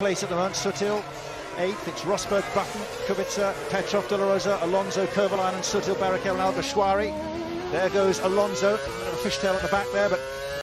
place at the moment. Sutil 8th, it's Rosberg, Button, Kubica, Petrov, De La Rosa, Alonso, Kovalainen, Sutil, Barrichello and Alguersuari. There goes Alonso, a bit of a fishtail at the back there, but